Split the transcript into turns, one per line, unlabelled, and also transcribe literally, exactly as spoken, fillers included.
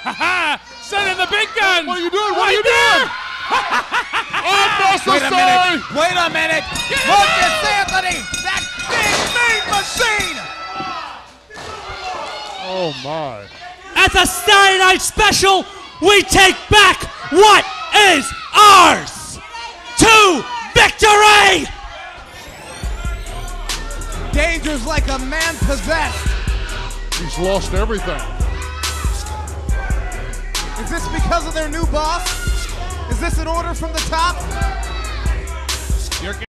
Send in the big guns!
What are you doing? What
Right
are you
there!
doing? Unnecessary!
Wait a minute! Wait a minute! Look at Anthony! That big mean machine!
Oh my.
At the Saturday Night Special, we take back what is ours! To victory!
Danger's like a man possessed.
He's lost everything.
Is this because of their new boss? Is this an order from the top?